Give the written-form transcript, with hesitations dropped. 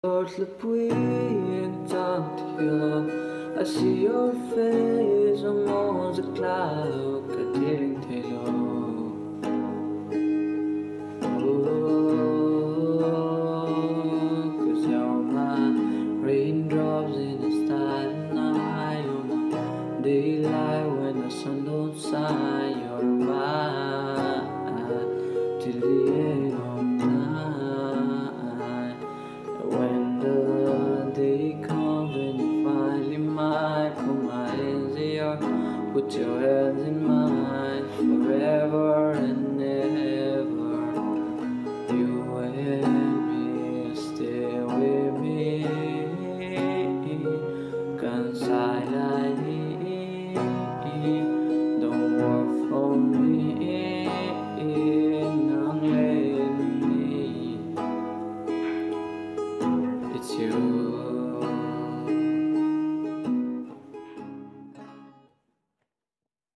Thoughts that we ain't talked here. I see your face among the cloud, getting to you. Cause you're my raindrops in the starry night. You're my daylight when the sun don't shine. You're mine till the end of night. When the day comes and you finally might put my hands in yours, put your hands in mine forever and ever. You and me, stay with me, 'cause I need, don't work for me, not let me. It's you.